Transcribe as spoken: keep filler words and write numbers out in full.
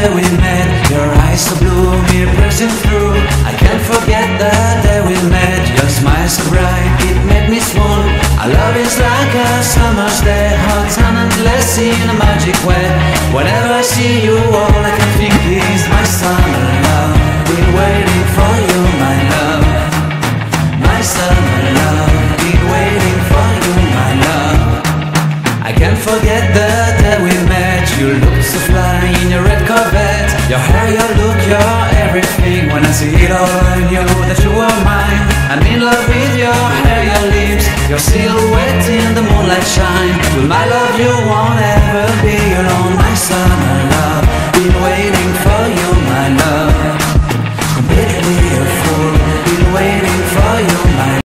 day we met. Your eyes so blue, me pressing through. I can't forget the day we met. Your smile so bright, it made me swoon. Our love is like a summer's day, hot and endless in a magic way. Whenever I see you, all I can think is my summer love. Been waiting for you, my love. My summer love. Been waiting for you, my love. I can't forget the day we met. You looked so fly in your red Corvette. Your hair, your look, your everything. When I see it all, I knew that you were mine. I'm in love with your hair, your lips, your silhouette in the moonlight shine. With my love you won't ever be alone, my summer